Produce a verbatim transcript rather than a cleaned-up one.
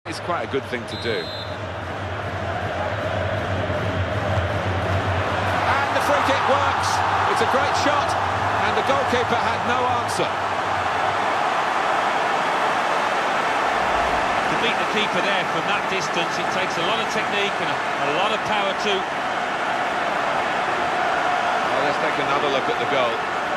It's quite a good thing to do. And the free kick works. It's a great shot, and the goalkeeper had no answer. To beat the keeper there from that distance, it takes a lot of technique and a, a lot of power too. Well, let's take another look at the goal.